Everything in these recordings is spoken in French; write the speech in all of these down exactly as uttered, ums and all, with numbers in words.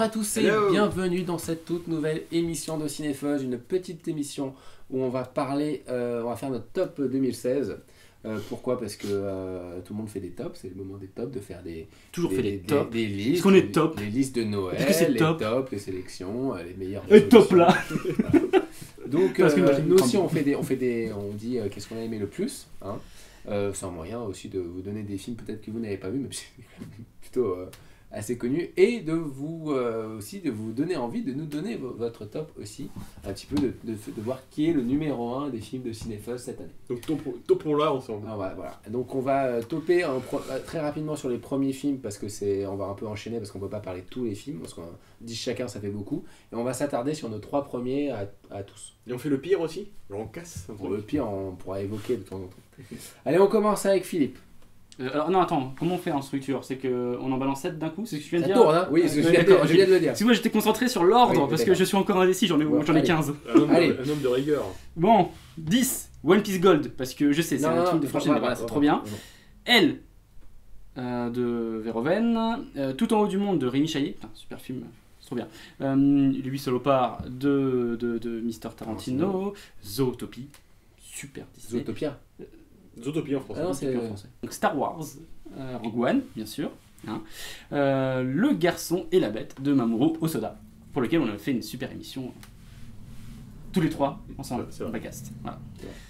à tous et Hello. bienvenue dans cette toute nouvelle émission de Cinefuzz, une petite émission où on va parler, euh, on va faire notre top deux mille seize. Euh, pourquoi? Parce que euh, tout le monde fait des tops, c'est le moment des tops, de faire des Toujours des, fait des des, tops. des, des listes, Est-ce qu'on est top? les listes de Noël, Est-ce que c'est les top tops, les sélections, euh, les meilleurs. Et top là. Donc Parce que euh, moi, nous je- aussi on fait des, on fait des, on dit euh, qu'est-ce qu'on a aimé le plus. Hein. Euh, c'est un moyen aussi de vous donner des films peut-être que vous n'avez pas vu, mais c'est plutôt euh, assez connu, et de vous euh, aussi de vous donner envie de nous donner vo- votre top aussi, un petit peu de, de, de voir qui est le numéro un des films de Cinefuzz cette année. Donc topons- topons-là ensemble. Ah ouais, voilà. Donc on va euh, toper en pro- euh, très rapidement sur les premiers films parce que c'est, on va un peu enchaîner parce qu'on peut pas parler de tous les films parce qu'on dit chacun ça fait beaucoup, et on va s'attarder sur nos trois premiers à, à tous. Et on fait le pire aussi. Genre on casse un Pour truc. le pire, on pourra évoquer de temps en temps. Allez, on commence avec Philippe. Euh, alors non, attends, comment on fait en structure? C'est qu'on en balance sept d'un coup? C'est ce que tu viens de Ça dire? tourne, hein? Oui, Ouais, c'est ce que je ouais, viens de- d'accord, je ok. viens de le dire. Si moi j'étais concentré sur l'ordre, Oui, parce que d'accord. je suis encore indécis, j'en ai, Bon, j'en ai allez. quinze. Un homme, Allez. de, un homme de rigueur. Bon, dix, One Piece Gold, parce que je sais, c'est un truc de franchise, mais voilà, c'est trop bien. L euh, de Verhoeven, euh, Tout en haut du monde de Rémi Chaillet, putain, super film, c'est trop bien. Euh, Les huit salopards de, de, de Mister Tarantino, Zootopie, super Disney. Zootopia. Zootopie en français. Ah non, C'est c'est- en français. Donc Star Wars, euh, Rogue One, bien sûr. Hein. Euh, Le garçon et la bête de Mamoru Hosoda, pour lequel on a fait une super émission euh, tous les trois ensemble, Ouais, c'est vrai. Podcast. Voilà.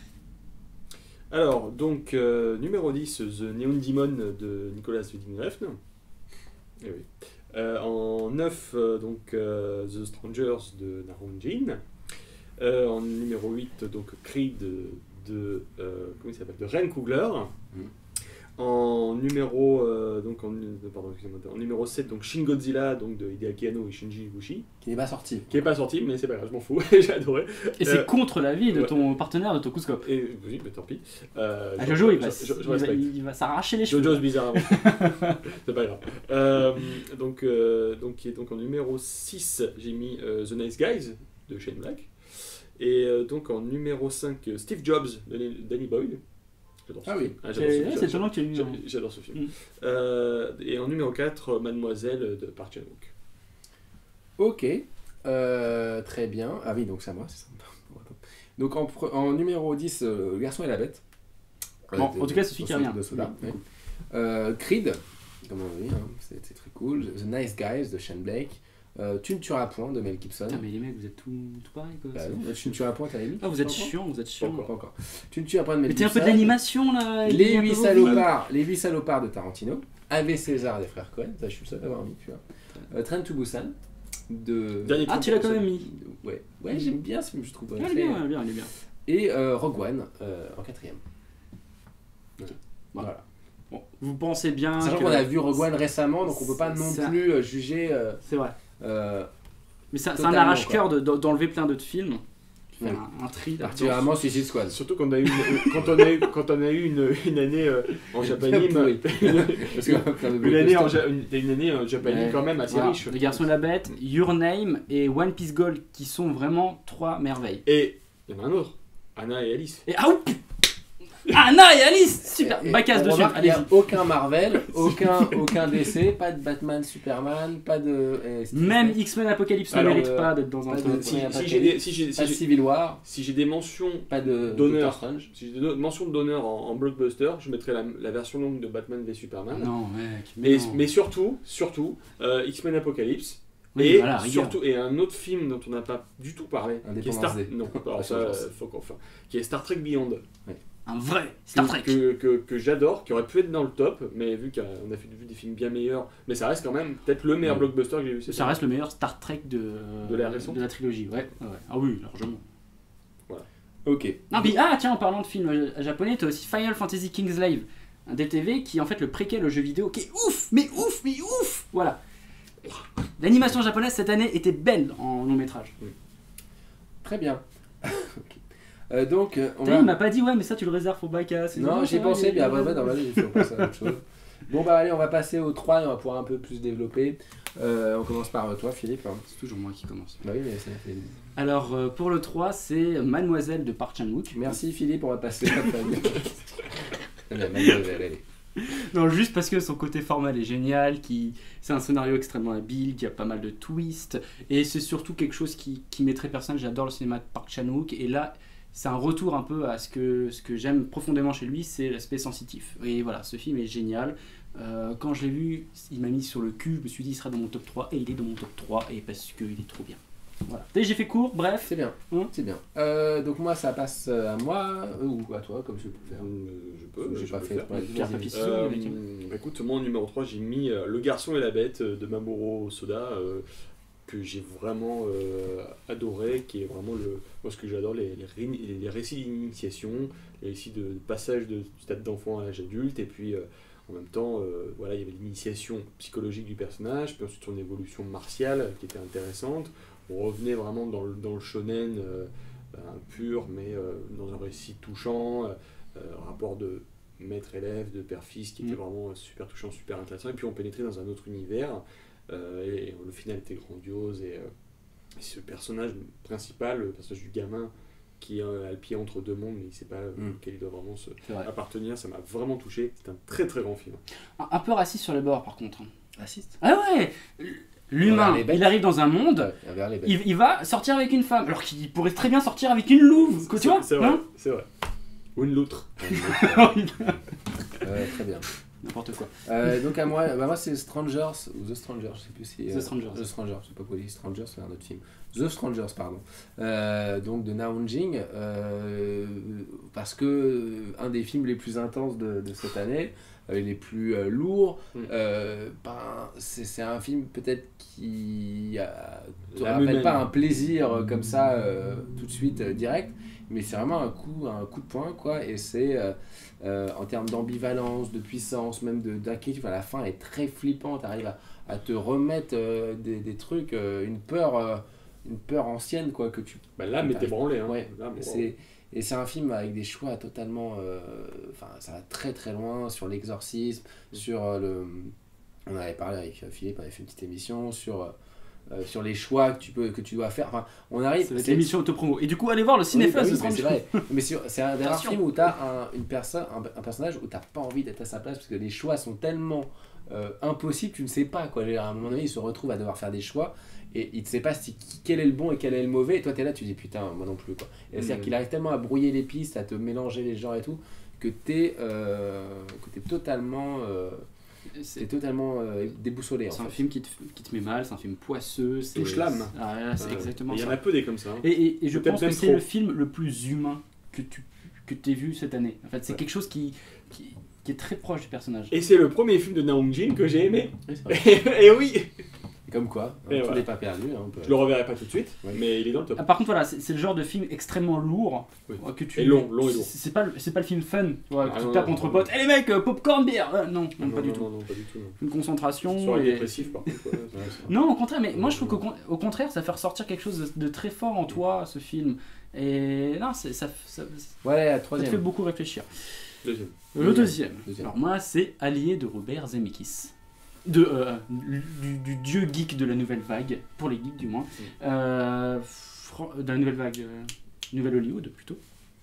Alors, donc, euh, numéro dix, The Neon Demon de Nicolas Winding Refn. Eh oui. Euh, en neuf, euh, donc, euh, The Strangers de Naron Jin. Euh, en numéro huit, donc, Creed de, euh, comment il s'appelle, de Ren Coogler. Mhm. En numéro, euh, donc, en, pardon, excusez-moi, en numéro sept, donc, Shin Godzilla donc, de Hideaki Anno et Shinji Ibushi. Qui n'est pas sorti. Qui n'est pas sorti, mais c'est pas grave, je m'en fous, j'ai adoré. Et Euh, c'est contre l'avis de ouais. ton partenaire de Tokuscope. Et oui, mais tant pis. Euh, Ah, je- Jojo, il je- va, je- je il va, respecte. il va s'arracher les cheveux. Jojo's bizarre. C'est pas grave. Euh, donc, euh, donc, qui est donc en numéro six, j'ai mis euh, The Nice Guys de Shane Black. Et euh, donc en numéro cinq, euh, Steve Jobs de Danny Boyle. J'adore ce Ah oui. film. Ah, C'est j'adore ce film. c'est étonnant qu'il y ait eu. J'adore- J'adore ce film. Mm. Euh, et en numéro quatre, euh, Mademoiselle de Park Chan-wook. Ok. Euh, très bien. Ah oui, donc c'est à moi, c'est ça. Donc en, pre- en numéro dix, euh, Le garçon et la bête. Bon, Euh, en tout cas, c'est celui de- qui revient. de Soda, Oui. ouais. Euh, Creed, comme on dit, hein, c'est c'est très cool. The Nice Guys de Shane Blake. Euh, Tu ne tueras point de Mel Gibson. Ah, mais les mecs, vous êtes tout, tout pareil quoi. Bah c'est- non, Tu ne tueras point, t'as mis Ah, vous êtes Pas encore chiant, vous êtes chiant. Pas encore. Tu ne tueras point de Mel Mettez un Gibson. peu de l'animation là. Les aidez un peu huit vos salopards, les huit salopards de Tarantino. Ave César des frères Cohen. Ça, je suis le seul à avoir mis, tu vois. Euh, Train to Busan de. Dernier Ah, Train tu to l'as quand Busan. même mis. Ouais, ouais, j'aime bien ce film, je trouve. Ah, il est Fait- bien, il est bien, il est bien. Et euh, Rogue One euh, en quatrième. Voilà. Bon, vous pensez bien. Sachant que- qu'on a vu Rogue One récemment, donc on peut pas non Ça- plus euh, juger. euh, C'est vrai. euh, Mais ça- c'est un Totalement, arrache-cœur de- d'enlever plein d'autres films. Oui. Faire un, un tri. là-dedans. particulièrement Suicide Squad. Surtout quand on a eu une, quand on a eu, quand on a eu une, une année euh, en japanime. Oui. une, Parce que une année en ja- une, une année en japanime Ouais. quand même assez Voilà. riche. Les garçons et la bête, Your Name et One Piece Gold qui sont vraiment trois merveilles. Et il y en a un autre, Anna et Alice. Et ah oup Anna et Alice Super Et- et Bacasse on dessus, remarque qu'il n'y allez-y. a aucun Marvel, aucun, aucun D C, pas de Batman, Superman, pas de. eh, Steve Même Smith, X-Men Apocalypse ne Alors, mérite euh, pas d'être dans un pas top. de- Si, Ouais, si pas j'ai de- des, si j'ai, pas si de j'ai- Civil War, si j'ai des mentions pas de d'honneur, Doctor Strange. si j'ai des mentions d'honneur en, en blockbuster, je mettrais la, la version longue de Batman v Superman. Non, mec. Mais, non. mais surtout, surtout, euh, X-Men Apocalypse. Oui, et voilà, rigueur. surtout, et un autre film dont on n'a pas du tout parlé, qui est Indépendance Star, D. non, alors Ah, ça, je euh, pense. faut qu'on fasse, qui est Star Trek Beyond. Un vrai Star Trek. Que, que, que j'adore, qui aurait pu être dans le top, mais vu qu'on a fait, vu des films bien meilleurs, mais ça reste quand même peut-être le meilleur Ouais. blockbuster que j'ai vu. cette Ça année. reste le meilleur Star Trek de, De la récente. de la trilogie. Ouais, ouais, ouais. Ah oui, largement. Ok. Non, puis, ah tiens, en parlant de films euh, japonais, t'as aussi Final Fantasy Kingslave, un D T V qui est en fait le préquel au jeu vidéo, qui est ouf, mais ouf, mais ouf. Voilà. L'animation japonaise cette année était belle en long métrage. Très bien. Ok. Euh, donc, euh, on T'as va. vu, il m'a pas dit ouais, mais ça tu le réserves pour Baka. c'est Non, bon, j'y ai ça va, pensé, il- mais après, dans ma vie, il faut penser à autre chose. Bon, bah allez, on va passer au trois et on va pouvoir un peu plus développer. Euh, on commence par euh, toi, Philippe. hein. C'est toujours moi qui commence. Bah oui, mais ça fait. Alors euh, pour le trois, c'est Mademoiselle de Park Chan-wook. Merci, Philippe, on va passer à Fabien. Très bien, Mademoiselle, allez. Non, juste parce que son côté formel est génial, qui... c'est un scénario extrêmement habile, qui a pas mal de twists, et c'est surtout quelque chose qui, qui m'est très personnel. J'adore le cinéma de Park Chan-wook, et là, c'est un retour un peu à ce que, ce que j'aime profondément chez lui, c'est l'aspect sensitif. Et voilà, ce film est génial. Euh, quand je l'ai vu, il m'a mis sur le cul, je me suis dit il sera dans mon top trois, et il est dans mon top trois, et parce qu'il est trop bien. Voilà. Et j'ai fait court, bref. C'est bien, hein c'est bien. Euh, donc moi, ça passe à moi, ou à toi, comme je peux faire. Euh, je peux, j'ai je pas peux fait. faire. Ouais, Pierre, papier, ciseaux, Euh, avec- bah, écoute, moi en numéro trois, j'ai mis euh, Le Garçon et la Bête euh, de Mamoru Soda, euh, que j'ai vraiment euh, adoré, qui est vraiment le. Moi, ce que j'adore, les, les, ré- les récits d'initiation, les récits de passage de stade d'enfant à l'âge adulte, et puis euh, en même temps, euh, voilà, il y avait l'initiation psychologique du personnage, puis ensuite son évolution martiale qui était intéressante. On revenait vraiment dans le, dans le shonen euh, euh, pur, mais euh, dans un récit touchant, euh, euh, rapport de maître-élève, de père-fils, qui était Mm. vraiment super touchant, super intéressant. Et puis on pénétrait dans un autre univers, euh, et, et le final était grandiose. Et, euh, et ce personnage principal, le personnage du gamin, qui euh, a le pied entre deux mondes, mais il ne sait pas euh, Mm. auquel il doit vraiment se C'est vrai. appartenir, ça m'a vraiment touché. C'est un très très grand film. Un, un peu raciste sur les bords, par contre. Assiste. Ah ouais. L'humain, Voilà, les bêtes. il arrive dans un monde, Vers les bêtes. il, il va sortir avec une femme, alors qu'il pourrait très bien sortir avec une louve, quoi, tu C'est- vois C'est vrai, hein c'est vrai. Ou une loutre. Euh, très bien. N'importe quoi. Euh, donc à moi, bah moi c'est Strangers ou The Strangers, je sais plus si. The Strangers. The Strangers, je sais pas quoi dire. Strangers, c'est un autre film. The Strangers, pardon. Euh, donc de Na Hong-jin, euh, parce que euh, un des films les plus intenses de, de cette année, euh, les plus euh, lourds. Mm. Euh, ben, c'est c'est un film peut-être qui a, te L'âme rappelle humaine. pas un plaisir euh, comme ça euh, tout de suite euh, direct, mais c'est vraiment un coup, un coup de poing quoi. Et c'est euh, euh, en termes d'ambivalence, de puissance, même de d'inquiétude. Enfin, la fin est très flippante. T'arrives à, à te remettre euh, des, des trucs, euh, une peur, euh, une peur ancienne quoi que tu. Bah, l'âme est ébranlée. Hein. Ouais. L'âme, C'est et c'est un film avec des choix totalement, euh, enfin ça va très très loin sur l'exorcisme, Mm. sur euh, le, on avait parlé avec Philippe, on avait fait une petite émission sur euh, sur les choix que tu peux que tu dois faire. Enfin, on arrive. C'est l'émission autopromo. Et du coup, allez voir le Oui, Cinéfest bah oui, de mais c'est Strangers. vrai. Mais sur- c'est un des rares Attention. films où tu as un, une personne, un, un personnage où tu n'as pas envie d'être à sa place parce que les choix sont tellement euh, impossibles, tu ne sais pas quoi. À un moment donné, il se retrouve à devoir faire des choix et il ne sait pas si, quel est le bon et quel est le mauvais. Et toi, tu es là, tu dis putain, moi non plus. Quoi. Et Mhm. c'est-à-dire qu'il arrive tellement à brouiller les pistes, à te mélanger les genres et tout, que tu es, euh, que t'es totalement, euh, t'es C'est totalement euh, déboussolé. En c'est un fait. film qui te, qui te met mal, c'est un film poisseux. c'est- Touche l'âme. Ah, ouais, c'est Euh, exactement Il y en ça. a peu des comme ça. hein. Et, et- et je Peut-être pense que même c'est trop. le film le plus humain que tu que aies vu cette année. En fait, c'est Ouais. quelque chose qui, qui, qui est très proche du personnage. Et c'est le premier film de Na Hong-jin que j'ai aimé. Oui, c'est vrai. Et oui, Et comme quoi, hein, Et tout voilà. n'est pas perdu. hein, on peut- je le reverrai pas tout de suite, Oui. mais il est dans le top. Ah, par contre, voilà, c'est c'est le genre de film extrêmement lourd Oui. euh, que tu. Et long, long et lourd. C'est c'est pas, le- c'est pas le film fun, tu vois, Ah, que non, tu tapes non, entre non. potes. Eh les mecs, euh, popcorn bière euh, Non, non, non, pas du non, tout. non, non, pas du tout. Non. Une concentration. Soirée et- dépressive par contre. ouais, c'est- Ouais, c'est- Non, au contraire, mais moi je trouve qu'au con- au contraire, ça fait ressortir quelque chose de, de très fort en toi, ce film. Et non, c'est- ça, ça, ça Ouais, la te fait troisième. beaucoup réfléchir. Deuxième. Le deuxième. Deuxième. Alors moi, c'est Allié de Robert Zemeckis. De, euh, du, du dieu geek de la nouvelle vague, pour les geeks du moins. Euh, fran- de la nouvelle vague, euh, Nouvelle Hollywood plutôt.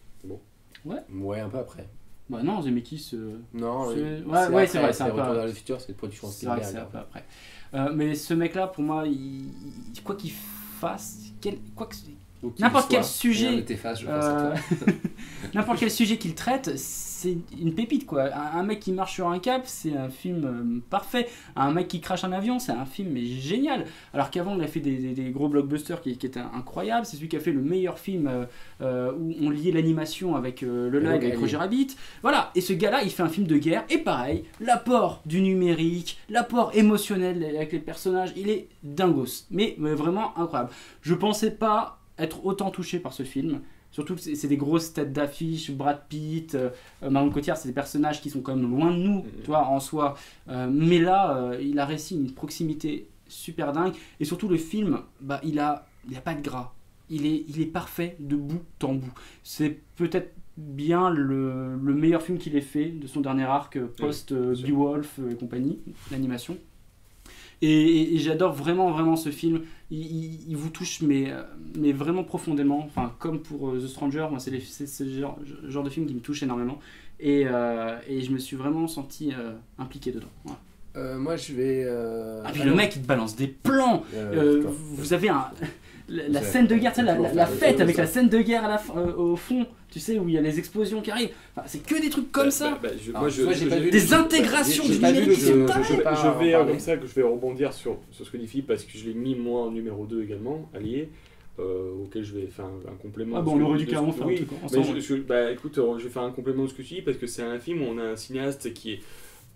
Ouais, un peu après. Bah non, Zemeckis, euh, Non, C'est- oui. ouais, C'est ouais, après, c'est vrai, c'est un peu- Retour vers le futur, c'est une production c'est vrai que Spielberg. c'est un peu après. Euh, mais ce mec-là, pour moi, il, il- quoi qu'il fasse, quel, quoi que, Ou qu'il N'importe quel soit, sujet, rien ne t'efface, je pense à euh, toi. n'importe quel sujet qu'il traite, c'est une pépite quoi. Un, un mec qui marche sur un cap, c'est un film euh, parfait. Un mec qui crache un avion, c'est un film mais génial. Alors qu'avant, il a fait des, des- des gros blockbusters qui, qui étaient incroyables. C'est celui qui a fait le meilleur film euh, euh, où on liait l'animation avec euh, le Et live donc, avec elle Roger est- Rabbit. Voilà. Et ce gars-là, il fait un film de guerre. Et pareil, l'apport du numérique, l'apport émotionnel avec les personnages, il est dingos. Mais, mais vraiment incroyable. Je pensais pas être autant touché par ce film. Surtout que c'est c'est des grosses têtes d'affiche, Brad Pitt, euh, Marion Cotillard, c'est des personnages qui sont quand même loin de nous, Mhm. tu vois, en soi. Euh, mais là, euh, il a réussi une proximité super dingue. Et surtout, le film, bah, il a, il a pas de gras. Il est, il est parfait de bout en bout. C'est peut-être bien le, le meilleur film qu'il ait fait de son dernier arc euh, post euh, bien sûr. Beowulf euh, et compagnie, l'animation. Et, et- et j'adore vraiment, vraiment ce film. Il, il- il vous touche, mais, euh, mais vraiment profondément. Enfin, comme pour euh, The Stranger, moi, c'est les- c'est ce genre, genre de film qui me touche énormément. Et, euh, et je me suis vraiment senti euh, impliqué dedans. Voilà. Euh, moi, je vais. Euh... Ah, puis le mec, il te balance des plans. Euh, Euh, vous avez un. La, la C'est- scène de guerre, tu sais, la, la, la toujours fête faire avec ça. la scène de guerre à la, fin- euh, au fond, tu sais, où il y a les explosions qui arrivent. Enfin, c'est que des trucs comme Bah, ça. bah, bah, je- Alors, moi, je, moi, j'ai je- pas je- vu Des le- intégrations j'ai- j'ai du pas vu numérique, le- c'est je, dingue. je- je pas en vais euh, parler. comme ça que je vais rebondir sur, sur ce que dit Philippe parce que je l'ai mis moi en numéro deux également, allié, euh, auquel je vais faire un, un complément. Ah de bon, ce on que- aurait dû de ce- carrément faire un oui, truc mais ensemble. je, je- bah, écoute, euh, je vais faire un complément de ce que tu dis parce que c'est un film où on a un cinéaste qui est.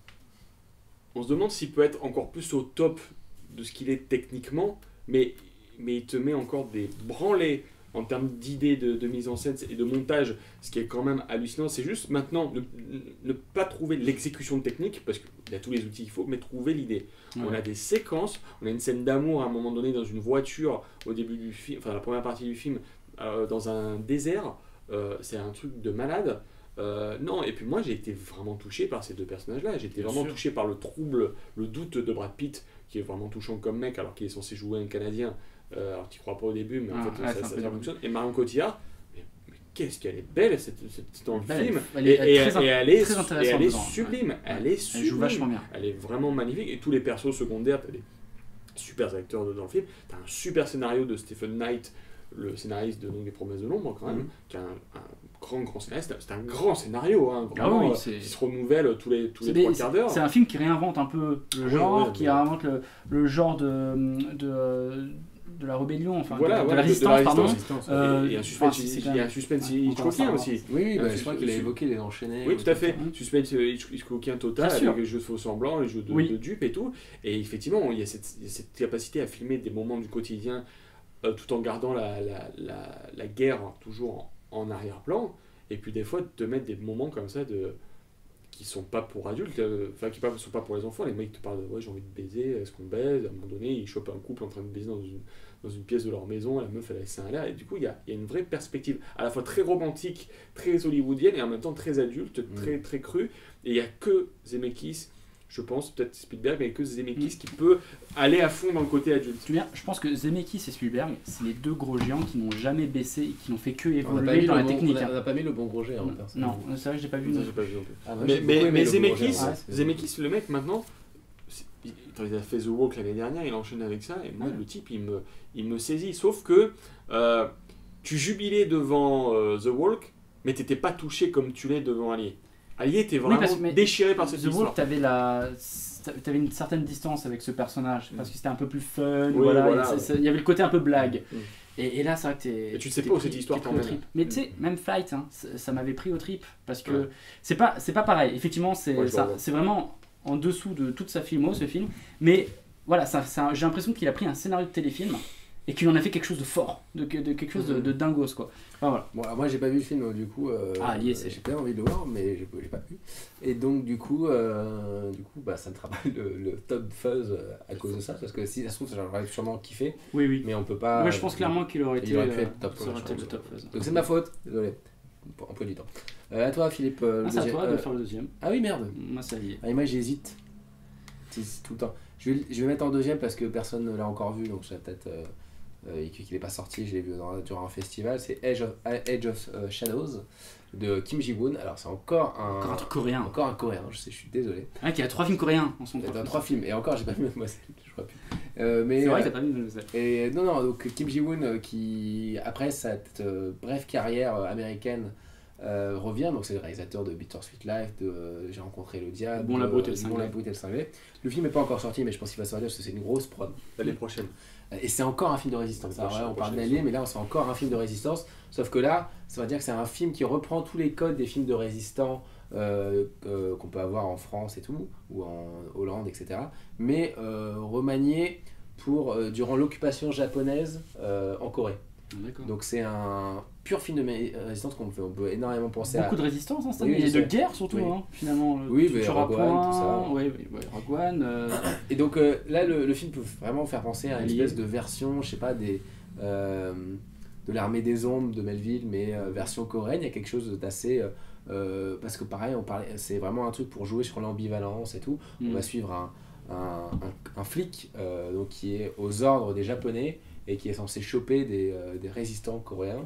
On se demande s'il peut être encore plus au top de ce qu'il est techniquement, mais, mais il te met encore des branlées en termes d'idées de, de mise en scène et de montage, ce qui est quand même hallucinant. C'est juste maintenant ne, ne pas trouver l'exécution technique, parce qu'il y a tous les outils qu'il faut, mais trouver l'idée. Ouais. On a des séquences, on a une scène d'amour à un moment donné dans une voiture au début du film, enfin la première partie du film, euh, dans un désert. Euh, c'est un truc de malade. Euh, non, et puis moi j'ai été vraiment touché par ces deux personnages-là. J'ai été Bien vraiment sûr. touché par le trouble, le doute de Brad Pitt, qui est vraiment touchant comme mec, alors qu'il est censé jouer un Canadien. Euh, alors tu crois pas au début, mais en Ah, fait ouais, ça, c'est un ça, peu ça dur. fonctionne. Et Marion Cotillard, mais, mais qu'est-ce qu'elle est belle cette, cette, dans le Elle est- film. elle Et, est- elle est et- très in- et elle est, très et intéressante elle est dedans, sublime. ouais. Elle est Elle sublime. joue vachement bien. Elle est vraiment magnifique. Et tous les persos secondaires, t'as des super acteurs dans le film. T'as un super scénario de Stephen Knight, le scénariste de donc, des Promesses de l'Ombre quand même, Mhm. qui est un, un grand grand scénariste. C'est un grand scénario, hein, Ah vraiment, oui, euh, c'est- qui se renouvelle tous les tous C'est les des- trois quarts d'heure. C'est un film qui réinvente un peu le Oui, genre, ouais, qui mais- réinvente le, le genre de, de, de la rébellion, enfin Voilà, de, de voilà, la de- de la résistance, pardon. résistance. Euh, et, et un enfin, suspense, c'est- c'est il quand y a un même- suspense ouais, Hitchcockien encore aussi. Oui, oui, bah, Euh, je crois je- qu'il a je- évoqué les enchaînés. Oui, ou tout à trucs fait. comme ça. Suspense Hitch- Hitchcockien total, Bien sûr. avec les jeux de faux semblants, les jeux de, Oui. de dupes et tout. Et effectivement, il y a cette, il y a cette capacité à filmer des moments du quotidien euh, tout en gardant la, la, la, la guerre toujours en, en arrière-plan. Et puis des fois, de te mettre des moments comme ça de qui sont pas pour adultes, euh, enfin qui ne sont pas pour les enfants. Les mecs te parlent de ouais, j'ai envie de baiser, est-ce qu'on baise? À un moment donné, ils chopent un couple en train de baiser dans une, dans une pièce de leur maison, la meuf elle a les seins à l'air. Et du coup, il y a, il y a une vraie perspective à la fois très romantique, très hollywoodienne et en même temps très adulte, très, très crue. Et il n'y a que Zemeckis, je pense, peut-être Spielberg, mais il y a que Zemeckis qui peut aller à fond dans le côté adulte. Tu viens, je pense que Zemeckis et Spielberg, c'est les deux gros géants qui n'ont jamais baissé et qui n'ont fait que On n'a pas évoluer mis dans le la bon- technique. on a- hein. on n'a pas mis le bon Roger en personne. Non, c'est vrai que j'ai pas vu. Ça, non. j'ai pas vu non plus. Ah, moi, Mais, j'ai mais, beaucoup aimé mais le Zemeckis, Roger, ouais. Zemeckis, le mec maintenant, c'est- il, attends, il a fait The Walk l'année dernière, il enchaîne avec ça, et moi Ouais. le type il me, il me saisit. Sauf que euh, tu jubilais devant euh, The Walk, mais t'étais pas touché comme tu l'es devant Allié. Allié était vraiment parce que- mais déchiré par cette The histoire. Wolf, t'avais la, t'avais une certaine distance avec ce personnage parce que c'était un peu plus fun. Oui, voilà, voilà, et ça- ouais. ça- il y avait le côté un peu blague. Mm. Et, et là, c'est vrai que t'es. Et tu ne sais t'es pas où pris- cette histoire t'es pris au t'emmène. trip. Mais tu sais, même Flight, hein, ça, ça m'avait pris au trip parce que Ouais. c'est pas, c'est pas pareil. Effectivement, c'est, Ouais, je ça- vois. c'est vraiment en dessous de toute sa filmo, ce film. Mais voilà, ça, ça- j'ai l'impression qu'il a pris un scénario de téléfilm et qu'il en a fait quelque chose de fort, de, de quelque chose de, Mhm. de dingos quoi. Enfin, voilà. Bon, alors moi j'ai pas vu le film, donc du coup, euh, Ah, Allié, c'est- j'ai pas envie de le voir, mais j'ai j'ai pas vu. Et donc du coup, euh, du coup, bah ça ne sera pas le, le top fuzz euh, à cause de ça, parce que si ça se trouve, j'aurais sûrement kiffé, Oui, oui. mais on peut pas. Moi, je pense clairement qu'il aurait il été. aurait pu euh, être top, ça aurait ouais, été je le pense. top phase. Donc c'est de ma faute, désolé. Pour emploi du temps. Euh, à toi, Philippe. euh, le Ah, c'est à deuxième- toi de euh, faire le deuxième. Ah oui, merde. Moi, ça y est. Ah, et moi j'hésite. C'est tout le temps. Je vais, je vais mettre en deuxième parce que personne ne l'a encore vu, donc je vais peut-être. Euh, euh, et qu'il n'est pas sorti, je l'ai vu dans, durant un festival. C'est Edge of, Edge of euh, Shadows de Kim Ji-woon. Alors c'est encore un. Encore un truc coréen. Encore un coréen, je sais, je suis désolé. Ah, qui a trois films coréens en son Il y a top. trois films, et encore j'ai pas vu moi, je crois plus. Euh, mais, C'est vrai euh, que t'as pas vu le et non, non, donc Kim Ji-woon euh, qui, après cette euh, brève carrière euh, américaine, euh, revient. Donc c'est le réalisateur de Bittersweet Life, de euh, J'ai rencontré le diable, Bon, la de, beauté, le du cinglé. Bon, la beauté, le cinglé. Le film n'est pas encore sorti, mais je pense qu'il va sortir parce que c'est une grosse prod. L'année prochaine. Et c'est encore un film de résistance. La Alors, prochaine- ouais, on parle prochaine d'Allié, mais là, c'est encore un film de résistance. Sauf que là, ça veut dire que c'est un film qui reprend tous les codes des films de résistants euh, euh, qu'on peut avoir en France et tout, ou en Hollande, et cetera. Mais euh, remanié pour, euh, durant l'occupation japonaise euh, en Corée. D'accord. Donc c'est un pur film de mé- résistance qu'on peut, on peut énormément penser Beaucoup à... de résistance hein, cette Oui, année, je et de sais. guerre surtout, Oui. hein, finalement. Oui, Tu mais tueras Rogue One, point, tout ça. Oui, oui, oui, Rogue One. euh, Et donc euh, là, le, le film peut vraiment faire penser à une Allié. espèce de version, je sais pas, des, euh, de l'armée des ombres de Melville, mais euh, version coréenne. Il y a quelque chose d'assez... euh, euh, parce que pareil, on parlait, c'est vraiment un truc pour jouer sur l'ambivalence et tout. On mm. va suivre un, un, un, un flic euh, donc, qui est aux ordres des Japonais et qui est censé choper des, euh, des résistants coréens.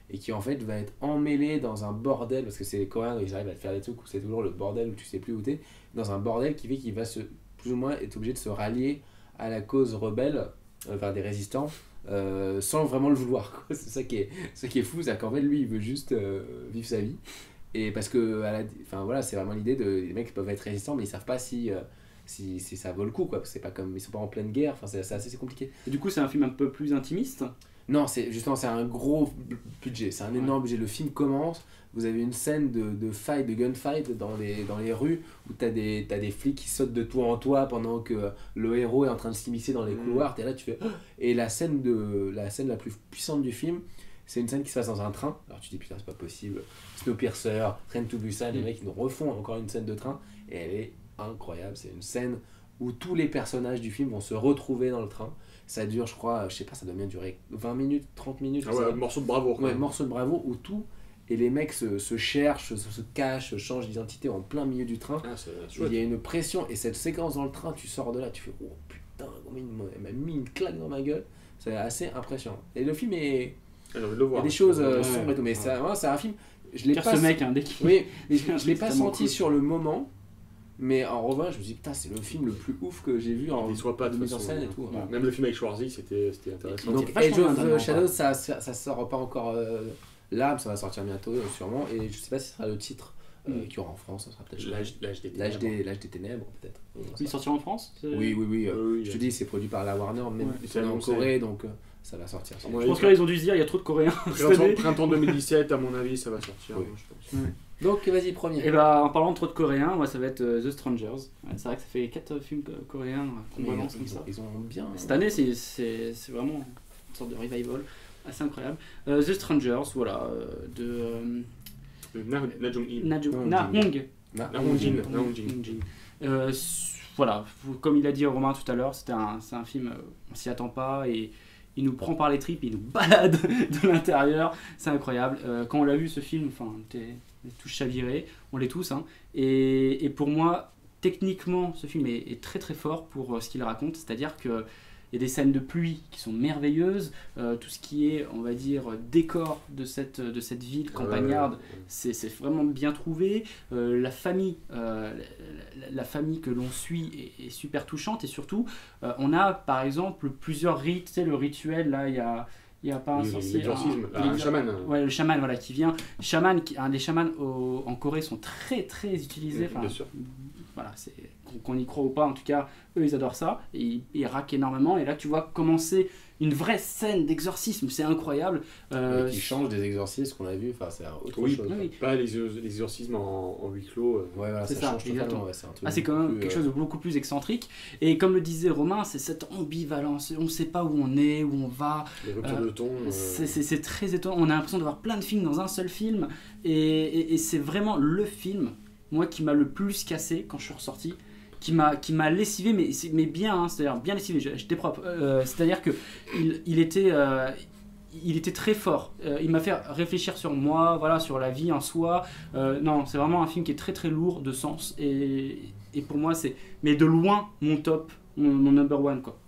et qui en fait va être emmêlé dans un bordel, parce que c'est les Coréens, ils arrivent à te faire des trucs où c'est toujours le bordel où tu sais plus où t'es, dans un bordel qui fait qu'il va se, plus ou moins être obligé de se rallier à la cause rebelle, euh, vers des résistants, euh, sans vraiment le vouloir, quoi. C'est ça qui est, ça qui est fou, c'est qu'en fait lui il veut juste euh, vivre sa vie, et parce que à la, enfin, voilà, c'est vraiment l'idée de, les mecs peuvent être résistants mais ils savent pas si... Euh, Si, si ça vaut le coup, quoi, parce que c'est pas comme, ils sont pas en pleine guerre, enfin c'est, c'est assez c'est compliqué. Et du coup, c'est un film un peu plus intimiste. Non, c'est justement c'est un gros budget, c'est un énorme budget. Le film commence, vous avez une scène de, de fight, de gunfight dans les, dans les rues où t'as des, t'as des flics qui sautent de toit en toit pendant que le héros est en train de s'immiscer dans les mmh. couloirs. T'es là, tu fais. Et la scène, de, la scène la plus puissante du film, c'est une scène qui se passe dans un train. Alors tu dis putain, c'est pas possible. Snowpiercer, Train to Busan, mmh. les mecs ils nous refont encore une scène de train et elle est incroyable. C'est une scène où tous les personnages du film vont se retrouver dans le train. Ça dure, je crois, je sais pas, ça doit bien durer vingt minutes, trente minutes. Ah ouais, un morceau de bravoure. Ouais, morceau de bravoure où tout, et les mecs se, se cherchent, se, se cachent, changent d'identité en plein milieu du train. Ah, c'est il y a une pression, et cette séquence dans le train, tu sors de là, tu fais oh putain, elle m'a mis une claque dans ma gueule. C'est assez impressionnant. Et le film est. Ah, j'ai envie de le voir. Il y a des choses euh, ouais, sombres et tout, mais ouais. ça, ouais, c'est un film. Je l'ai Car pas. ce mec, hein, dès qu'il. Oui, mais je, je l'ai pas senti cool. sur le moment. Mais en revanche, je me suis dit, putain, c'est le film le plus ouf que j'ai vu en soit pas de mise en façon, scène et tout. Ouais. Même le film avec Schwarzy, c'était, c'était intéressant. Donc, Age of Shadows, ça, ça, ça sort pas encore euh, là, ça va sortir bientôt, euh, sûrement. Et je sais pas si ce sera le titre euh, mm. qu'il y aura en France, ça sera peut-être l'âge, l'âge des ténèbres. L'âge des, l'âge des ténèbres, peut-être. Il sortira en France c'est... Oui, oui, oui. Euh, oui je te dis, c'est produit par la Warner, même ouais. c'est en Corée, donc euh, ça va sortir. Je pense que là, ils ont dû se dire, il y a trop de Coréens. Printemps, printemps deux mille dix-sept, à mon avis, ça va sortir. Oui. Moi, je pense. Ouais. Donc, vas-y, premier. Et bah, en parlant de trop de Coréens, moi, ça va être uh, The Strangers. Ouais, c'est vrai que ça fait quatre films coréens qu'on balance comme ça. Ils ont bien. Cette année, c'est, c'est, c'est vraiment une sorte de revival assez incroyable. Uh, The Strangers, voilà, euh, de. Euh, Na, Na Jong-in. Na Jong-in. Na Hong. Na Hong-jin. Na Hong-jin. Euh, voilà, comme il a dit Romain tout à l'heure, c'était un, c'est un film, on s'y attend pas et. Il nous prend par les tripes, il nous balade de l'intérieur, c'est incroyable. Euh, quand on l'a vu ce film, enfin, t'es, t'es tous chavirés, on l'est tous. Hein. Et, et pour moi, techniquement, ce film est, est très très fort pour euh, ce qu'il raconte. C'est-à-dire qu'il y a des scènes de pluie qui sont merveilleuses. Euh, tout ce qui est, on va dire, décor de cette, de cette ville campagnarde, ouais, ouais, ouais. C'est, c'est vraiment bien trouvé. Euh, la famille, euh, la, la famille que l'on suit est, est super touchante. Et surtout, euh, on a par exemple plusieurs rites. Tu sais, le rituel, là, il y a... Il n'y a pas un sorcier. L'exorcisme, un, un, un chaman. Ouais, le chaman, voilà, qui vient. Chaman, qui, un des chamans au, en Corée sont très très utilisés. Bien sûr. Voilà, c'est, qu'on y croit ou pas, en tout cas, eux ils adorent ça. Et ils, ils raquent énormément. Et là, tu vois commencer une vraie scène d'exorcisme, c'est incroyable. Euh, qui change des exorcismes qu'on a vus, enfin, c'est autre oui, chose. Oui. Pas les, les exorcismes en, en huis clos. Euh. Ouais, voilà, c'est ça, ça, change totalement. Ouais, c'est un truc ah, c'est quand même plus, quelque euh... chose de beaucoup plus excentrique. Et comme le disait Romain, c'est cette ambivalence. On ne sait pas où on est, où on va. Les ruptures euh, de ton. Euh... C'est, c'est, c'est très étonnant. On a l'impression de voir plein de films dans un seul film. Et, et, et c'est vraiment le film, moi, qui m'a le plus cassé quand je suis ressorti. Qui m'a, qui m'a lessivé, mais, mais bien, hein, c'est-à-dire bien lessivé, j'étais propre. Euh, c'est-à-dire que il, il, était, euh, il était très fort. Euh, il m'a fait réfléchir sur moi, voilà, sur la vie en soi. Euh, non, c'est vraiment un film qui est très très lourd de sens. Et, et pour moi, c'est, mais de loin, mon top, mon, mon number one, quoi.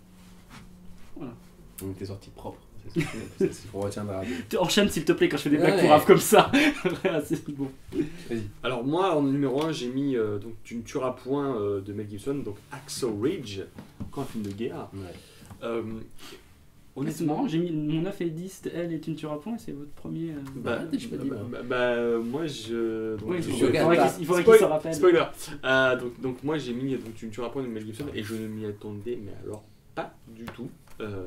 Voilà. Donc t'es sorti propre. C'est, c'est, c'est pour retiendra. Enchaîne s'il te plaît quand je fais des blagues ouais. pourraves comme ça. C'est bon. Vas-y. Alors moi en numéro un j'ai mis euh, donc Tu ne tueras point euh, de Mel Gibson, donc Hacksaw Ridge, encore un film de guerre. Ouais. Euh, honnêtement, j'ai mis mon neuf et dix, elle et Tu ne tueras point, c'est votre premier. Euh... Bah, bah, bah, bah, bah, bah moi je. Donc, oui, je, il je faudrait qu'il, il faudrait Spoil, qu'il se rappelle. Spoiler. Euh, donc, donc moi j'ai mis donc, Tu ne tueras point de Mel Gibson et je ne m'y attendais mais alors pas du tout. Euh,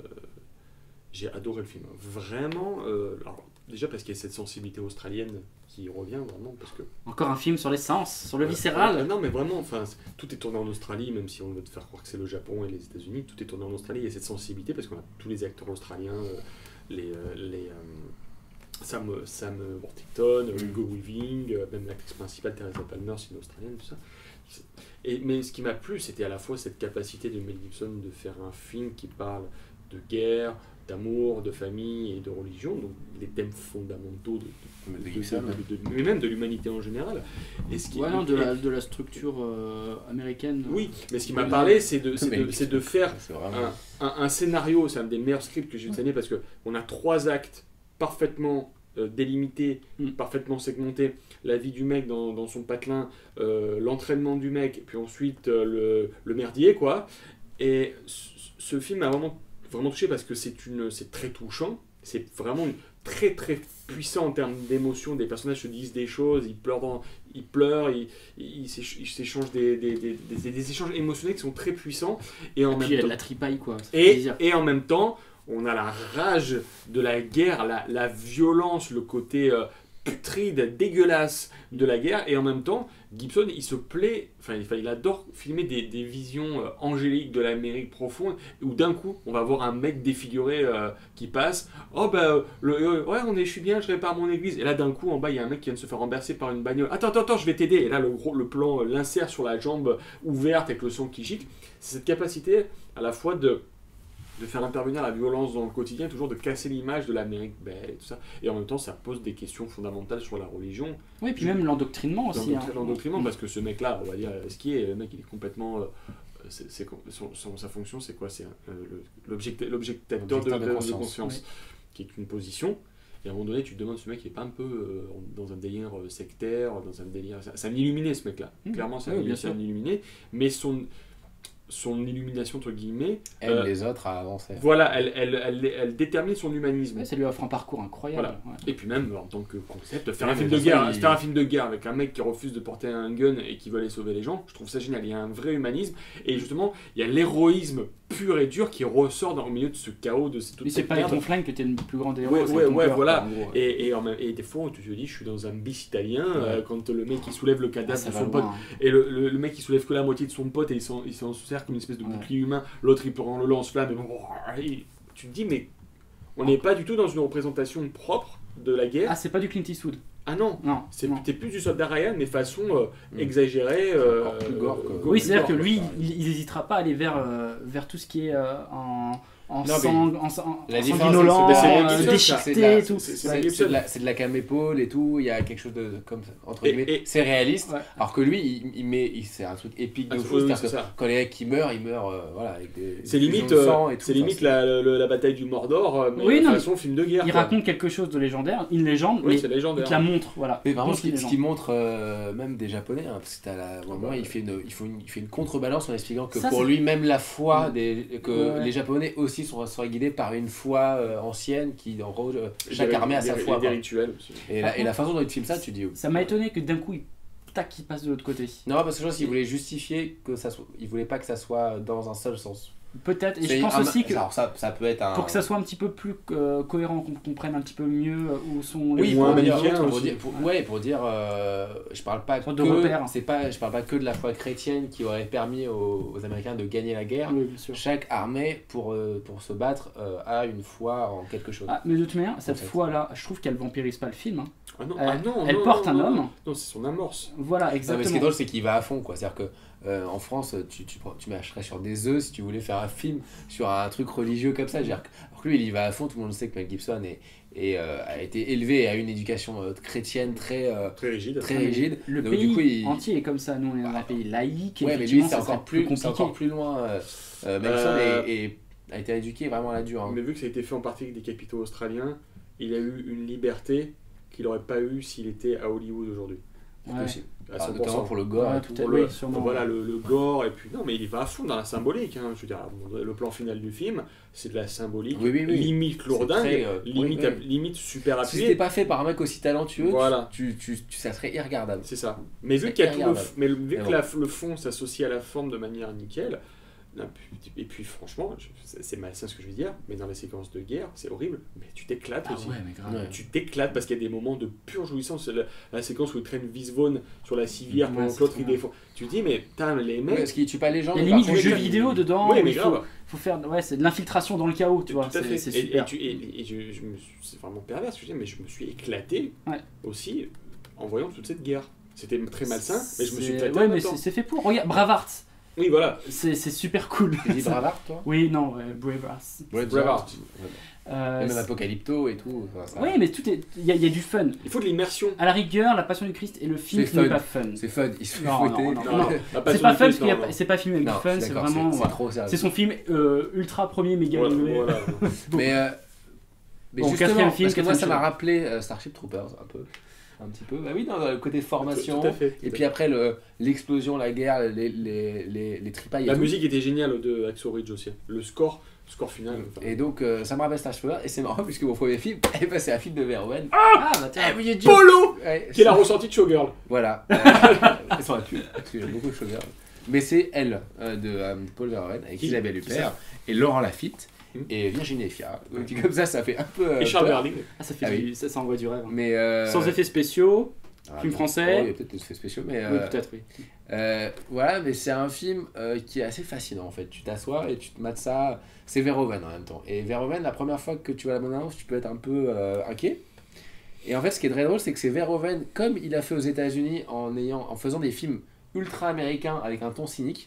J'ai adoré le film, vraiment. Euh, alors, déjà parce qu'il y a cette sensibilité australienne qui revient vraiment parce que. Encore un film sur l'essence, sur le viscéral. Euh, non mais vraiment, enfin, tout est tourné en Australie, même si on veut te faire croire que c'est le Japon et les États-Unis, tout est tourné en Australie. Il y a cette sensibilité parce qu'on a tous les acteurs australiens, euh, les, euh, les euh, Sam, Sam Worthington, mm. Hugo Weaving, euh, même l'actrice principale Teresa Palmer, c'est une australienne, tout ça. Et, mais ce qui m'a plu, c'était à la fois cette capacité de Mel Gibson de faire un film qui parle de guerre, d'amour, de famille et de religion, donc les thèmes fondamentaux de, de, de, de, de, de, mais même de l'humanité en général. Et ce qui ouais, est, non, de, la, de la structure euh, américaine. Oui, mais ce qui m'a parlé, c'est de, c'est de, c'est de faire vraiment... un, un, un scénario, c'est un des meilleurs scripts que j'ai eu cette année, parce qu'on a trois actes parfaitement euh, délimité, Mm. parfaitement segmenté, la vie du mec dans, dans son patelin, euh, l'entraînement du mec, puis ensuite euh, le, le merdier, quoi. Et ce, ce film m'a vraiment, vraiment touché parce que c'est une, c'est très touchant, c'est vraiment une- très très puissant en termes d'émotion, des personnages se disent des choses, ils pleurent, dans, ils, pleurent ils, ils, s'éch- ils s'échangent des, des, des, des, des échanges émotionnels qui sont très puissants, et en Et même puis il y a temps... de la tripaille, quoi. Ça fait Et, plaisir. et en même temps, on a la rage de la guerre, la, la violence, le côté euh, putride, dégueulasse de la guerre. Et en même temps, Gibson, il se plaît, enfin, il, il adore filmer des, des visions euh, angéliques de l'Amérique profonde, où d'un coup, on va voir un mec défiguré euh, qui passe. Oh, bah, le, euh, ouais, on est, je suis bien, je répare mon église. Et là, d'un coup, en bas, il y a un mec qui vient de se faire renverser par une bagnole. Attends, attends, attends, je vais t'aider. Et là, le, gros, le plan euh, l'insère sur la jambe ouverte avec le sang qui gicle. C'est cette capacité à la fois de de faire intervenir la violence dans le quotidien, toujours de casser l'image de l'Amérique belle et tout ça. Et en même temps, ça pose des questions fondamentales sur la religion, Oui, et puis même l'endoctrinement aussi. l'endoctrin- hein. l'endoctrinement, parce que ce mec-là, on va dire, ce qui est, le mec, il est complètement... euh, c'est, c'est, son, son- sa fonction, c'est quoi? C'est euh, le- l'object- l'objectateur de, L'objecteur de de- de conscience. conscience, qui est une position. Et à un moment donné, tu te demandes, ce mec, il est pas un peu euh, dans un délire euh, sectaire, dans un délire... C'est c'est un illuminé, ce mec-là. Mmh. Clairement, c'est Oui, un, bien c'est sûr. un illuminé. Mais son, son illumination, entre guillemets... Aide euh, les autres à avancer. Voilà, elle, elle, elle, elle détermine son humanisme. Ouais, ça lui offre un parcours incroyable. Voilà. ouais. Et puis même en tant que concept, faire Ouais, un film mais de de toute guerre, façon, il- faire un film de guerre avec un mec qui refuse de porter un gun et qui veut aller sauver les gens, je trouve ça génial. Il y a un vrai humanisme et justement il y a l'héroïsme pur et dur qui ressort dans, au milieu de ce chaos, de cette, toute Mais c'est cette pas avec merde. ton flingue que t'es le plus grand des héros. Ouais, c'est ouais, ton ouais, cœur, voilà. quoi, en gros. Et, et, en même- et des fois tu te dis je suis dans un bis italien euh, Ouais. quand le mec il soulève le Ah, cadavre ça de va son loin, pote hein. et le, le, le mec il soulève que la moitié de son pote et il s'en, il s'en sert comme une espèce de Ouais. bouclier humain, l'autre il prend le lance-flamme et bon, et tu te dis mais on n'est pas du tout dans une représentation propre de la guerre. Ah, c'est pas du Clint Eastwood. Ah non, Non. c'est non. t'es plus du soldat Ryan, mais façon euh, Mm. exagérée. Encore euh, plus gore que- gore- Oui, plus c'est-à-dire que gore, lui, quoi. il, il hésitera pas à aller vers, euh, vers tout ce qui est euh, en, en Non, mais- sang, en, sang- La en différence, sanguinolent, c'est- c'est euh, Mel Gibson, ça. déchiqueté C'est de la- et tout. c'est- c'est- Ouais. Mel C'est Gibson. c'est de, la- c'est de la cam épaule et tout, il y a quelque chose de comme entre Et- guillemets, et- c'est réaliste. Ouais. Alors que lui, il, il met, il- c'est un truc épique de Ah, fou, oui, c'est-à-dire c'est que ça. quand les mecs qui meurent, ils meurent, euh, voilà, avec des. C'est des limite, effusions de sang euh, et tout, c'est enfin, limite c'est- la, le- la bataille du Mordor, euh, mais Oui, de non, façon film de guerre. Il quoi. raconte quelque chose de légendaire, une légende, Oui, mais c'est il légendaire. te la montre, voilà. Mais par contre, Donc, ce qui, les ce gens. qui montre euh, même des japonais, hein, parce que t'as la, au moment, il fait une, il faut une, il fait une contrebalance en expliquant que Ça, pour c'est- lui, même la foi, des, que Ouais. les japonais aussi sont, sont guidés par une foi euh, ancienne qui, en gros, euh, Il y chaque des- armée a il y sa des- foi. des quoi. rituels aussi. Et la, et la façon dont il filme ça, tu dis. oh. Ça m'a étonné que d'un coup, il, tac, il passe de l'autre côté. Non, parce que je pense qu'il voulait justifier que ça soit, il voulait pas que ça soit dans un seul sens. Peut-être, et C'est je pense un- aussi que alors ça, ça peut être un. pour que ça soit un petit peu plus euh, cohérent, qu'on comprenne un petit peu mieux euh, où sont les Oui, moins pour dire, manichéen pour aussi. dire, pour- ouais, pour dire, euh, je parle pas Sorte que, de repère. c'est pas, je parle pas que de la foi chrétienne qui aurait permis aux, aux Américains de gagner la guerre. Oui, bien sûr. Chaque armée pour euh, pour se battre euh, a une foi en quelque chose. Ah, mais de toute manière, cette En fait. foi-là, je trouve qu'elle vampirise pas le film. hein. Ah non, Elle- ah non, elle non, porte non, un non, homme. Non, non, c'est son amorce. Voilà, Non, mais ce qui est exactement. drôle, c'est qu'il va à fond, quoi. C'est-à-dire que euh, en France, tu, tu, prends- tu marcherais sur des œufs si tu voulais faire un film sur un truc religieux comme ça. C'est-à-dire que- Alors que lui, il y va à fond. Tout le monde sait que Mel Gibson est, est, euh, a été élevé à une éducation euh, chrétienne très euh, Très rigide. très rigide. Le Donc, pays du coup, il- entier est comme ça. Nous, on est dans un pays laïque. Et Ouais, mais lui, effectivement, c'est ça encore serait plus, c'est compliqué. encore plus loin. Euh, euh, Mel Gibson Euh, est- est- a été éduqué vraiment à la dure. hein. Mais vu que ça a été fait en partie avec des capitaux australiens, il a eu une liberté qu'il n'aurait pas eu s'il était à Hollywood aujourd'hui. Ouais. Possible. À Alors, cent pour notamment cent. pour le gore Ouais, et tout. peut-être. Pour le, oui, sûrement. voilà le, le gore et puis non mais il va à fond dans la symbolique hein. Je veux dire le plan final du film c'est de la symbolique Oui, oui, oui. limite C'est lourdingue très, euh, limite oui, à- oui. limite super Si c'était appuyé pas fait par un mec aussi talentueux, Voilà. tu, tu, tu, ça serait irregardable. c'est ça mais vu C'est qu'il y a tout le, irregardable. mais le- vu Mais que bon. la- le fond s'associe à la forme de manière nickel non, puis- et puis franchement je- c'est c'est malsain ce que je veux dire mais dans les séquences de guerre c'est horrible mais tu t'éclates Ah aussi ouais, mais grave. Ouais. tu t'éclates parce qu'il y a des moments de pure jouissance. La, la séquence où il traîne Visvone sur la civière Ouais, pendant c'est que l'autre trop il bien. défend. Tu te dis, mais putain, les Ouais, mecs. parce qu'il tue pas les gens. Il y a mais par limite du contre, jeu il- vidéo dedans. Oui, où mais il faut, grave. faut faire. Ouais, c'est de l'infiltration dans le chaos, tu vois. Tout à C'est fait. c'est Et, super. et tu- et- et je, je me suis- c'est vraiment pervers ce que je dis, mais je me suis éclaté Ouais. aussi en voyant toute cette guerre. C'était très malsain, mais je me suis C'est- éclaté. Ouais, en mais même c'est temps. c'est fait pour. Regarde, Braveheart. Oui, voilà. C'est c'est super cool. Tu dis Bravard, toi Oui, non, ouais, Braveheart. Braveheart. Euh, Et même Apocalypto et tout. enfin, ça- Oui, mais tout est. Il y, a- il y a du fun. Il faut de l'immersion. À la rigueur, La Passion du Christ et le film C'est n'est fun. pas fun. C'est fun, il se fait Non, fouetter. non, non, Non, non. la C'est Passion pas du fun Christ, parce qu'il y a non, pas- non. c'est pas filmé avec Non, du je fun, suis c'est d'accord, vraiment. c'est voilà. trop sérieux. C'est son film euh, ultra premier méga Voilà, degré. voilà. Mais euh, Mais Bon, justement, quatrième film, parce que moi, ça quatrième m'a rappelé euh, Starship Troopers, un peu. Un petit peu. Bah oui, dans le côté formation. Tout à fait. tout Et à puis fait. après, le- l'explosion, la guerre, les, les, les, les tripailles et La tout. musique était géniale de Hacksaw Ridge aussi. Le score, le score final. enfin, Et donc, euh, ça me rappelle Starship Troopers. Et c'est marrant, puisque mon premier film, eh ben, c'est un film de Verhoeven. Ah, bah tiens. Eh, mais il y a du- Polo Ouais, Qui est la ressortie de Showgirl. Voilà. Euh, Ils sont un cul, parce que j'aime beaucoup le Showgirl. Mais c'est Elle euh, de euh, Paul Verhoeven, avec Qui- Isabelle qui Huppert, et Laurent Lafitte, Mhm. et Virginie Efira. Donc, dit comme ça, ça fait un peu. euh, Et Charles peur. Berling. Ah, ça, fait Ah du... oui. ça, ça envoie du rêve. hein. Mais. euh, Sans effets spéciaux. ah, film non. français. Oh, il y a peut-être des effets spéciaux, mais. Oui, euh, peut-être, oui. euh, voilà, mais c'est un film euh, qui est assez fascinant en fait. Tu t'assois et tu te mates ça. C'est Verhoeven en même temps. Et Verhoeven, la première fois que tu vois la bande-annonce, tu peux être un peu euh, inquiet. Et en fait, ce qui est très drôle, c'est que c'est Verhoeven, comme il a fait aux États-Unis en, ayant, en faisant des films ultra américains avec un ton cynique,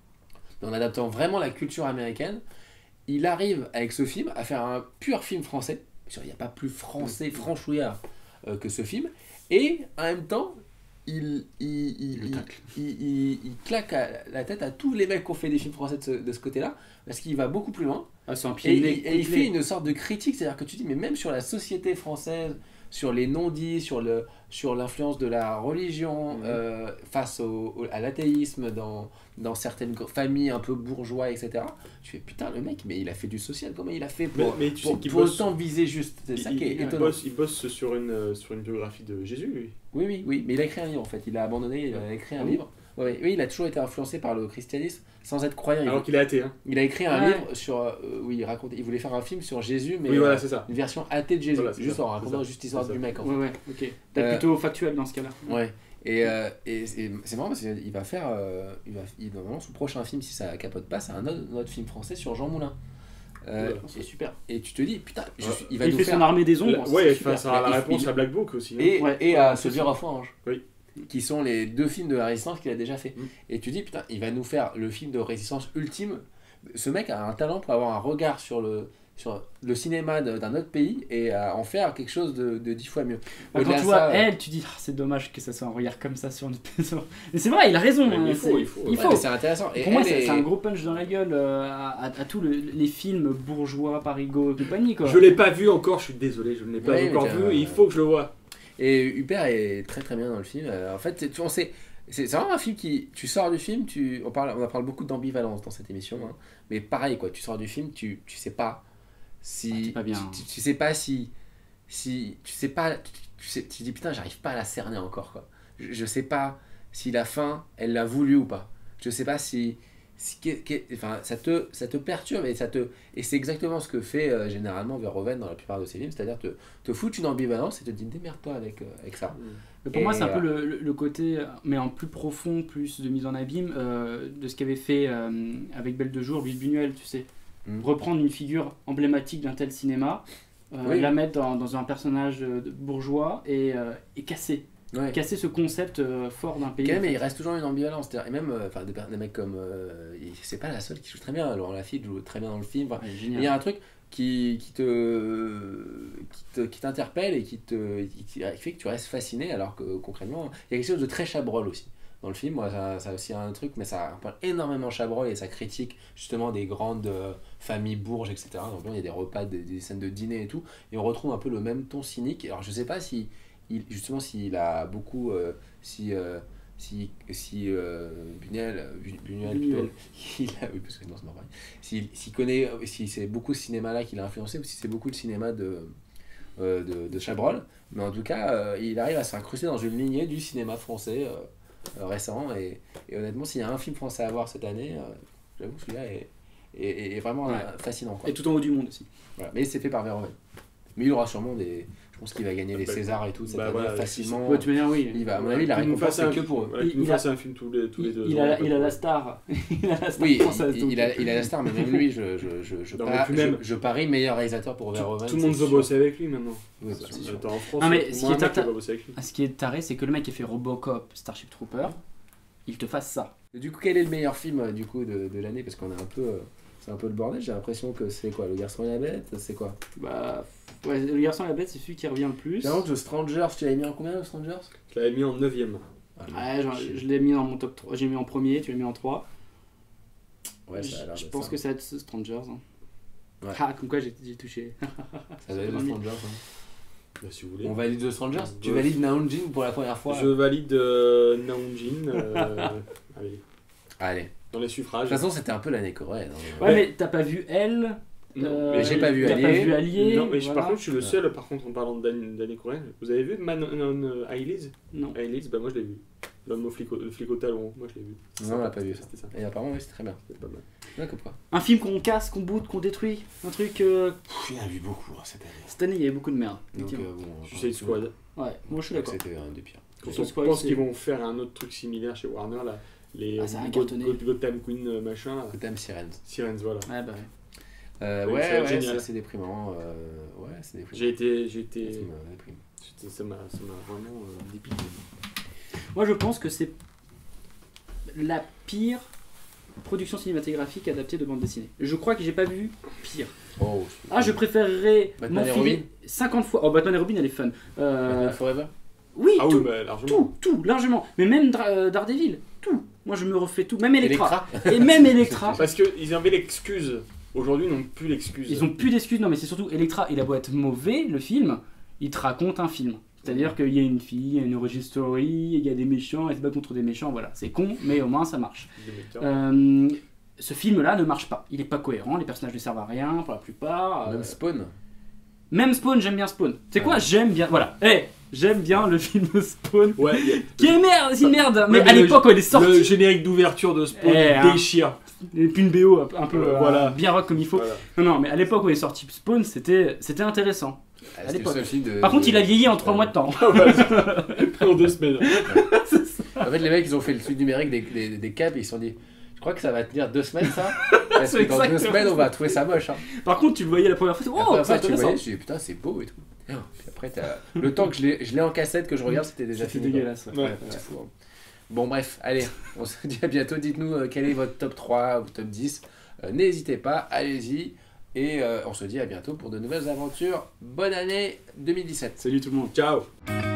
en adaptant vraiment la culture américaine, il arrive avec ce film à faire un pur film français. Il n'y a pas plus français, franchouillard euh, que ce film. Et en même temps, il, il, il, Le il, tacle. il, il- il claque à- la tête à tous les mecs qui ont fait des films français de ce, de ce côté-là, parce qu'il va beaucoup plus loin. Ah, c'est un Et, pied de il- nez et il complet. fait une sorte de critique, c'est-à-dire que tu dis, mais même sur la société française, sur les non-dits, sur, le, sur l'influence de la religion Mhm. euh, face au, au- à l'athéisme dans, dans certaines gr- familles un peu bourgeois, et cetera. Tu fais, putain, le mec, mais il a fait du social, comment il a fait Mais, pour, mais tu pour, sais qu'il pour bosse, autant viser juste C'est il, ça qui est il- il étonnant. bosse, il bosse sur, une, euh, sur une biographie de Jésus, lui. Oui, oui, oui, mais il a écrit un livre en fait, il a abandonné, il a écrit un Ah bon livre. Ouais, ouais. Oui, il a toujours été influencé par le christianisme sans être croyant. Il, Alors qu'il est athée. Hein. il a écrit un Ouais. livre sur. Euh, oui, il racontait. Il voulait faire un film sur Jésus, mais Oui, voilà, euh, c'est ça. une version athée de Jésus. Voilà, c'est juste ça, en c'est racontant ça, juste l'histoire c'est du ça. mec en fait. Ouais, ouais, ok. Peut-être Euh, plutôt factuel dans ce cas-là. Ouais. Et, euh, et c'est c'est marrant parce qu'il va faire. Euh, il va, il, normalement, son prochain film, si ça capote pas, c'est un autre, un autre film français sur Jean Moulin. Euh, Ouais, C'est super. et tu te dis, putain, je Ouais. suis- il va Il nous fait faire. son armée des ombres. La- c'est ouais, super. enfin, ça sera la Il- réponse il- à Black Book aussi. hein. Et, Ouais, et ouais, à c'est Soldier ça. of Orange. Oui. Qui sont les deux films de la résistance qu'il a déjà fait. Mm. Et tu dis, putain, il va nous faire le film de résistance ultime. Ce mec a un talent pour avoir un regard sur le, sur le cinéma de- d'un autre pays et à en faire quelque chose de, de dix fois mieux. Bah, quand Au-delà tu de vois ça, euh, elle, tu dis ah, c'est dommage que ça soit un regard comme ça sur une sur- Mais c'est vrai, il a raison. Ouais, mais hein, il faut, c'est- il faut, il ouais, ouais, faut. mais c'est intéressant. Et Pour moi, elle c'est est- c'est un gros punch dans la gueule euh, à, à, à tous le- les films bourgeois, parigo et compagnie. Quoi. Je l'ai pas vu encore, je suis désolé, je ne l'ai pas Ouais, encore mais vu t'as- et il faut que je le vois. Et Huppert est très très bien dans le film. Euh, en fait, tu, on sait, c'est c'est vraiment un film qui, tu sors du film, tu, on parle, on en parle beaucoup d'ambivalence dans cette émission, hein. Mais pareil quoi, tu sors du film, tu, tu sais pas si, Ah, t'es pas bien. Tu, tu- tu sais pas si, si, tu sais pas, tu, tu sais, tu dis putain, j'arrive pas à la cerner encore quoi. Je, je sais pas si la fin, elle l'a voulu ou pas. Je sais pas si, si qu'est- qu'est- enfin, ça te, ça te perturbe et ça te, et c'est exactement ce que fait euh, généralement Verhoeven dans la plupart de ses films, c'est-à-dire te, te foutre une ambivalence et te dire démerde-toi avec, euh, avec ça. Mais pour Et, moi, c'est un euh, peu le, le- le côté, euh, mais en plus profond, plus de mise en abîme, euh, de ce qu'avait fait euh, avec Belle de Jour, Louis Buñuel, tu sais. Mm. Reprendre une figure emblématique d'un tel cinéma, euh, Oui. la mettre dans, dans un personnage euh, de bourgeois et, euh, et casser. Ouais. Casser ce concept euh, fort d'un pays. Quand en même, fait. il reste toujours une ambivalence. C'est-à-dire- Et même euh, enfin, des, per- des mecs comme. euh, il- c'est pas la seule qui joue très bien. Laurent Lafitte joue très bien dans le film. Enfin, Ouais, il génial. y a un truc qui, qui te qui te- qui t'interpelle et qui te qui, qui fait que tu restes fasciné alors que concrètement il y a quelque chose de très Chabrol aussi dans le film. Moi ça, ça a aussi un truc mais ça parle énormément Chabrol et ça critique justement des grandes euh, familles bourges, etc. Donc là, il y a des repas, des, des scènes de dîner et tout et on retrouve un peu le même ton cynique. Alors je sais pas si il, justement s'il a beaucoup euh, si euh, si, si euh, Buñuel, euh, Bu- Buñuel, Buñuel. il a, oui, parce que non, c'est pas pareil. S'il s'il connaît, si c'est beaucoup ce cinéma-là qui l'a influencé, ou si c'est beaucoup le cinéma de, euh, de, de Chabrol, mais en tout cas, euh, il arrive à s'incruster dans une lignée du cinéma français euh, euh, récent, et, et honnêtement, s'il y a un film français à voir cette année, euh, j'avoue que celui-là est, est, est- est vraiment Ouais. euh, fascinant. Quoi. Et tout en haut du monde aussi. Voilà. Mais c'est fait par Verhoeven. Mais il aura sûrement des... Je pense qu'il va gagner les Bah, Césars et tout cette bah, année voilà, facilement. Ouais, de toute manière, oui. Il va, à mon avis, la Qu'il nous récompense, fasse un c'est que film- pour eux. voilà, qu'il Il- nous il a- fasse un film tous les, tous les Il, deux il ans, a, à peu il a près. la star. Il a la star Oui, française, il, donc. il a, il a la star, mais même lui, je, je, je, je, Non, par- mais puis je- même- je parie meilleur réalisateur pour Tout, Verhoeven. tout le monde c'est veut sûr. bosser avec lui maintenant. Oui, bah, c'est sûr. Attends, en France, Non, mais au ce moins qui un est mec qui atta- va bosser avec lui. Ah, ce qui est taré, c'est que le mec qui a fait Robocop, Starship Trooper, il te fasse ça. Et Du coup, quel est le meilleur film euh, du coup de, de l'année? Parce qu'on est un peu, euh, c'est un peu le bordel. J'ai l'impression que c'est quoi, Le Garçon et la Bête, c'est quoi? Bah, ouais, le garçon à la bête, c'est celui qui revient le plus. J'ai l'impression que The Strangers, tu l'avais mis en combien, The Strangers? Je l'avais mis en neuvième. Ouais, genre, je l'ai mis dans mon top trois. J'ai mis en premier, tu l'as mis en trois. Ouais, ça a je l'air je de pense ça. que ça va être Strangers. hein. Ouais. Ah, comme quoi j'ai j'ai touché. Ça va être The Strangers. Hein. Bah, si vous voulez. On valide The Strangers. Ouais. Tu valides Naonjin pour la première fois. Je valide euh, Naonjin. Euh, allez, Allez. dans les De suffrages. toute façon, c'était un peu l'année coréenne. hein. Ouais, mais t'as pas vu elle Non, euh, mais j'ai pas vu t'as Allier. pas vu Allier. Non, mais je- voilà. par contre, je suis le seul, par contre, en parlant d'année d'année coréenne. Vous avez vu Man on Ailes Non. Ailes, bah moi je l'ai vu. L'homme au flic au, le flic au talon, moi je l'ai vu. Non, on l'a pas vu. C'était ça. Et apparemment, oui, c'est très bien. C'était pas mal. Ouais, comme quoi. Un film qu'on casse, qu'on boude, qu'on détruit. Un truc. euh, Pff, il y en a vu beaucoup hein, cette année. Cette année, il y avait beaucoup de merde. Donc, effectivement. euh, bon, Suicide Squad. Ouais, moi je suis je crois d'accord. que c'était un des pires. Quand Suicide on Squad, pense c'est- qu'ils vont faire un autre truc similaire chez Warner, là, les Ah, ça a euh, cartonné. Got- Got- Gotham Queen euh, machin, là. Gotham Sirens. Sirens, voilà. Ouais, bah ouais. Euh, Oui, ouais, ça va être ouais, génial. c'est c'est déprimant. euh, ouais, c'est déprimant. J'ai été, j'ai été, Ça me déprime. j'étais- ça m'a, ça m'a vraiment euh, dépité. Moi je pense que c'est la pire production cinématographique adaptée de bande dessinée. Je crois que j'ai pas vu pire. Oh. Ah, je préférerais Batman et m'enfiler Robin cinquante fois. Oh, Batman et Robin, elle est fun. Euh, Batman Forever. oui, Ah tout, oui, bah largement. tout, tout, largement. Mais même Dra- euh, Daredevil, tout. Moi je me refais tout. Même Electra. Electra. Et même Electra. Parce qu'ils avaient l'excuse. Aujourd'hui, ils n'ont plus l'excuse. Ils ont plus d'excuses. Non, mais c'est surtout Electra. Il a beau être mauvais, le film, il te raconte un film. C'est-à-dire qu'il y a une fille, il y a une origin story, il y a des méchants, elle se bat contre des méchants, voilà. C'est con, mais au moins ça marche. Des metteurs. Euh, ce film-là ne marche pas. Il est pas cohérent, les personnages ne servent à rien pour la plupart. Même Euh, Spawn. Même Spawn, j'aime bien Spawn. C'est quoi Ouais. J'aime bien. Voilà. Eh, j'aime bien le film Spawn. Ouais, il y a- Qui est merde, c'est une merde. Mais Ouais, mais à le- l'époque, quand il est sorti. le générique d'ouverture de Spawn Eh, hein. déchire. Et puis une B O un peu Euh, euh, voilà. bien rock comme il faut. Voilà. Non, non, mais à l'époque où il est sorti Spawn, c'était c'était intéressant. Ah, à c'était le l'époque. seul film de- Par contre, de- il a vieilli en trois mois de temps. En deux semaines. En fait, les mecs, ils ont fait le truc numérique des, des, des caps et ils se sont dit je crois que ça va tenir deux semaines ça. Parce que C'est dans deux exactement semaines, on ça. va trouver ça moche. Hein. Par contre, tu le voyais la première fois, La oh, première c'est fois, tu le intéressant. voyais, je me dis putain, c'est beau et tout. Puis après, t'as- le temps que je l'ai je l'ai en cassette, que je regarde, c'était déjà C'était fini. quoi. dégueulasse. ouais. Ouais. Ouais, c'est fou, hein. Bon, bref, allez, on se dit à bientôt. Dites-nous euh, quel est votre top trois ou top dix. Euh, N'hésitez pas, allez-y. Et euh, on se dit à bientôt pour de nouvelles aventures. Bonne année deux mille dix-sept. Salut tout le monde. Ciao.